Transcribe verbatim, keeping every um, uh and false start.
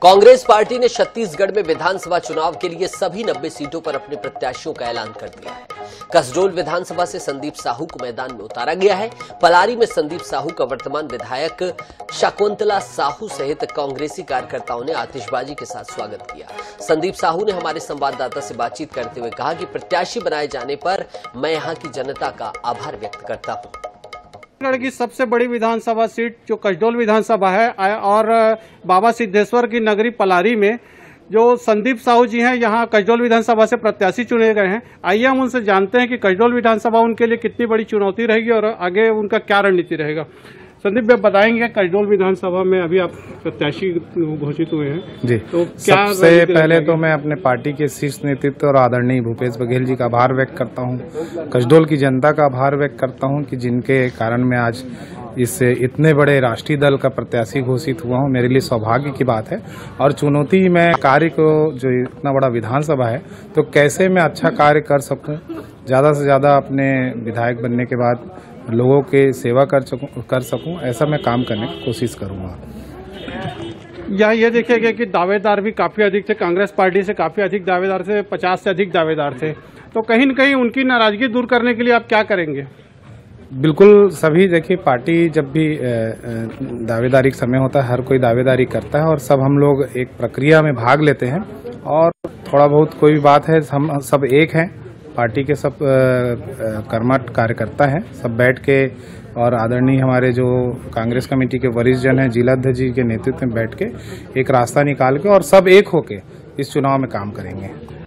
Congress party ने छत्तीसगढ़ में विधानसभा चुनाव के लिए सभी नब्बे सीटों पर अपने प्रत्याशियों का ऐलान कर दिया है। कसडोल विधानसभा से संदीप साहू को मैदान में उतारा गया है। पलारी में संदीप साहू का वर्तमान विधायक शकुंतला साहू सहित कांग्रेसी कार्यकर्ताओं ने आतिशबाजी के साथ स्वागत किया। संदीप साहू ने हमारे संवाददाता से बातचीत करते हुए कहा कि प्रत्याशी बनाए जाने पर मैं यहां की जनता का आभार व्यक्त करता हूं। छत्तीसगढ़ की सबसे बड़ी विधानसभा सीट जो कसडोल विधानसभा है और बाबा सिद्धेश्वर की नगरी पलारी में जो संदीप साहू जी हैं यहाँ कसडोल विधानसभा से प्रत्याशी चुने गए हैं। आइए हम उनसे जानते हैं कि कसडोल विधानसभा उनके लिए कितनी बड़ी चुनौती रहेगी और आगे उनका क्या रणनीति रहेगा। संदीप भाई बताएंगे, कसडोल विधानसभा में अभी आप प्रत्याशी घोषित हुए हैं जी, तो क्या सबसे पहले तो मैं अपने पार्टी के शीर्ष नेतृत्व और आदरणीय भूपेश बघेल जी का आभार व्यक्त करता हूं। कसडोल की जनता का आभार व्यक्त करता हूं कि जिनके कारण मैं आज इस इतने बड़े राष्ट्रीय दल का प्रत्याशी घोषित हुआ हूं। मेरे लिए सौभाग्य की बात है और चुनौती में कार्य को, जो इतना बड़ा विधानसभा है तो कैसे मैं अच्छा कार्य कर सकूं, ज्यादा से ज्यादा अपने विधायक बनने के बाद लोगों के सेवा कर सकूं कर सकूं ऐसा मैं काम करने की कोशिश करूंगा। यहाँ ये देखिए गया कि दावेदार भी काफी अधिक थे, कांग्रेस पार्टी से काफी अधिक दावेदार थे, पचास से अधिक दावेदार थे, तो कहीं न कहीं उनकी नाराजगी दूर करने के लिए आप क्या करेंगे? बिल्कुल, सभी देखिए पार्टी जब भी दावेदारी का समय होता है हर कोई दावेदारी करता है और सब हम लोग एक प्रक्रिया में भाग लेते हैं और थोड़ा बहुत कोई भी बात है हम सब एक हैं, पार्टी के सब कर्मठ कार्यकर्ता हैं, सब बैठ के और आदरणीय हमारे जो कांग्रेस कमेटी के वरिष्ठ जन हैं जिलाध्यक्ष जी के नेतृत्व में बैठ के एक रास्ता निकाल के और सब एक होके इस चुनाव में काम करेंगे।